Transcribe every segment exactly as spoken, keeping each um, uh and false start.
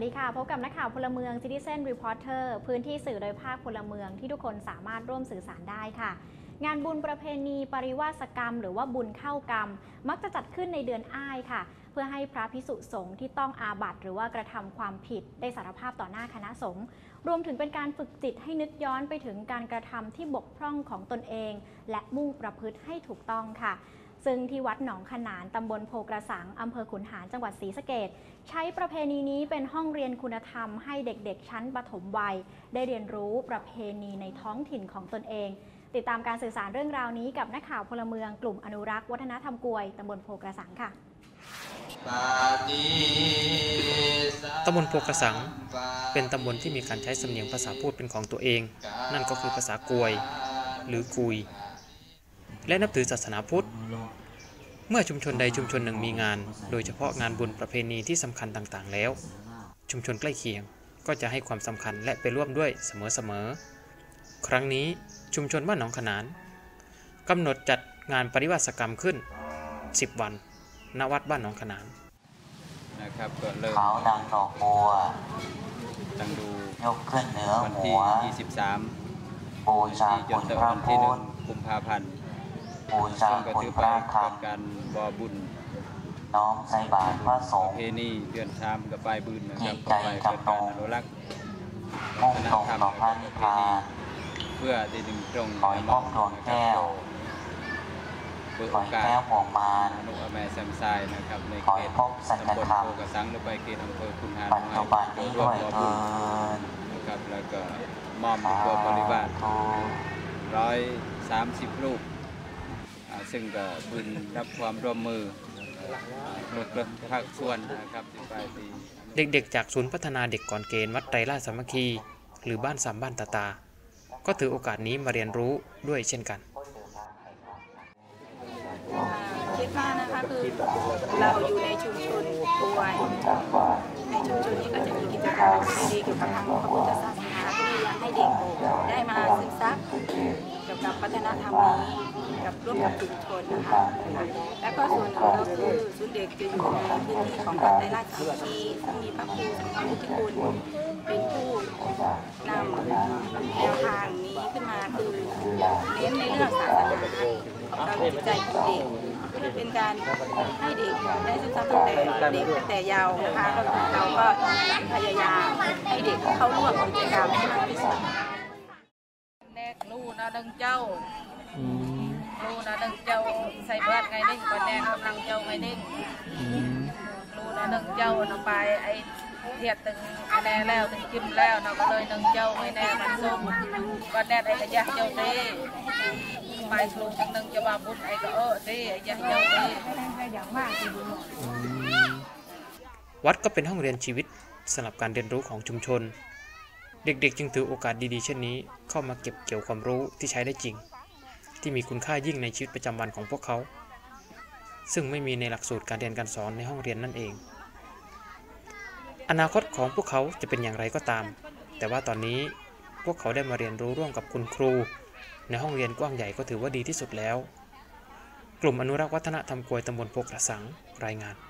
ดีค่ะพบกับนักข่าวพลเมือง Citizen Reporter พื้นที่สื่อโดยภาคพลเมืองที่ทุกคนสามารถร่วมสื่อสารได้ค่ะงานบุญประเพณีปริวาสกรรมหรือว่าบุญเข้ากรรมมักจะจัดขึ้นในเดือนอ้ายค่ะเพื่อให้พระภิกษุสงฆ์ที่ต้องอาบัติหรือว่ากระทำความผิดได้สารภาพต่อหน้าคณะสงฆ์รวมถึงเป็นการฝึกจิตให้นึกย้อนไปถึงการกระทำที่บกพร่องของตนเองและมุ่งประพฤติให้ถูกต้องค่ะซึ่งที่วัดหนองขนานตำบลโพกระสังอำเภอขุนหารจังหวัดศรีสะเกษใช้ประเพณีนี้เป็นห้องเรียนคุณธรรมให้เด็กๆชั้นประถมวัยได้เรียนรู้ประเพณีในท้องถิ่นของตนเองติดตามการสื่อสารเรื่องราวนี้กับนักข่าวพลเมืองกลุ่มอนุรักษ์วัฒนธรรมกวยตำบลโพกระสังค่ะตำบลโพกระสังเป็นตำบลที่มีการใช้สำเนียงภาษาพูดเป็นของตัวเองนั่นก็คือภาษากวยหรือกุยและนับถือศาสนาพุทธเมื่อชุมชนใดชุมชนหนึ่งมีงานโดยเฉพาะงานบุญประเพณีที่สำคัญต่างๆแล้วชุมชนใกล้เคียงก็จะให้ความสำคัญและไปร่วมด้วยเสมอๆครั้งนี้ชุมชนบ้านหนองขนานกำหนดจัดงานปริวาสกรรมขึ้นสิบวันณวัดบ้านหนองขนานนะครับก็เริ่มเขาดังดอกบัวตั้งดูยกขึ้นเหนือวันหัที่วยี่สิบสามบูชาจนถึงคุณพระวันที่หนึ่งพุทธกุมภาพันธ์บูชาคุณพระธรรมการบ่อบุญน้อมใส่บาตรพระสงฆ์เพณีเดือนชามกับปลายบุญนะคจิรับตใจไปจัเกิบดตรการงอนุรักษ์มุ่งตรงต่อพระนิพพานเพื่อที่ดึงตรงขอให้พบดวงแก้วเปิดขอโอให้กาสแก้วห่วงมารอนุอาแม่แซมไซนะครับในขอเขให้ตพบสัจตำบลธรรมโพกระสังหรือไปเขตอำเภอขุนหารปัจจุบันนี้ด้วยเถิดนะครับแล้วก็มอมตัวบริวารร้อยสามสิบรูปซึ่งก็บุญรับความร่วมมือหมดภาคส่วนนะครับที่ปลายปีเด็กๆจากศูนย์พัฒนาเด็กก่อนเกณฑ์วัดไตรราชสามัคคีหรือบ้านสามบ้านตาตาก็ถือโอกาสนี้มาเรียนรู้ด้วยเช่นกันคิดว่านะคะคือเราอยู่ในชุมชนป่วยในชุมชนนี้ก็จะมีกิจกรรมดีๆเกี่ยวกับทางพระพุทธศาสนาที่อยากให้เด็กได้มาศึกษาเกี่ยวกับวัฒนธรรมนี้กับร่วมกับชุมชนนะคะและก็ส่วนหนึ่งก็คือศูนย์เด็กจะอยู่ในพื้นที่ของวัดไตรราชสามัคคีซึ่งมีพระครูสัมมาวุฒิคุณเป็นผู้นำแนวทางนี้ขึ้นมาคือเน้นในเรื่องศาสนาการจิตใจของเด็กเพื่อเป็นการให้เด็กได้ศึกษาตั้งแต่เด็กตั้งแต่เยาว์นะคะก็คือเราก็พยายามให้เด็กเข้าร่วมกิจกรรมให้มากที่สุดแนกลูนะดังเจ้าลูนะดังเจ้าใส่เบิดไงนิ่งก่อนแนกกำลังเจ้าไงนิ่งลูนะดังเจ้าน้ำไปไอเทียดตึงแน่แล้วตึงจิ้มแล้วเราก็เลยดังเจ้าไม่แน่มันส้มก่อนแนกไอกระยะเจ้าเต้ไปลงจังนึงจะมาบุญไอ้ก็เออดีไอ้ยังยังดีวัดก็เป็นห้องเรียนชีวิตสำหรับการเรียนรู้ของชุมชนเด็กๆจึงถือโอกาสดีๆเช่นนี้เข้ามาเก็บเกี่ยวความรู้ที่ใช้ได้จริงที่มีคุณค่ายิ่งในชีวิตประจำวันของพวกเขาซึ่งไม่มีในหลักสูตรการเรียนการสอนในห้องเรียนนั่นเองอนาคตของพวกเขาจะเป็นอย่างไรก็ตามแต่ว่าตอนนี้พวกเขาได้มาเรียนรู้ร่วมกับคุณครูในห้องเรียนกว้างใหญ่ก็ถือว่าดีที่สุดแล้วกลุ่มอนุรักษ์วัฒนธรรมกวยตำบลโพกระสังรายงาน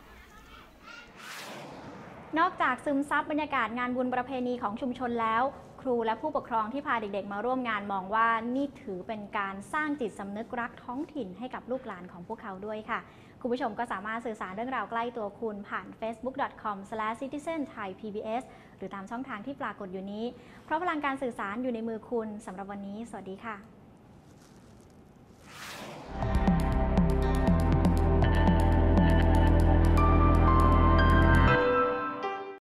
นอกจากซึมซับบรรยากาศงานบุญประเพณีของชุมชนแล้วครูและผู้ปกครองที่พาเด็กๆมาร่วมงานมองว่านี่ถือเป็นการสร้างจิตสำนึกรักท้องถิ่นให้กับลูกหลานของพวกเขาด้วยค่ะคุณผู้ชมก็สามารถสื่อสารเรื่องราวใกล้ตัวคุณผ่าน เฟซบุ๊ก ดอท คอม สแลช ซิติเซน ไทย พี บี เอส หรือตามช่องทางที่ปรากฏอยู่นี้เพราะพลังการสื่อสารอยู่ในมือคุณสำหรับวันนี้สวัสดีค่ะ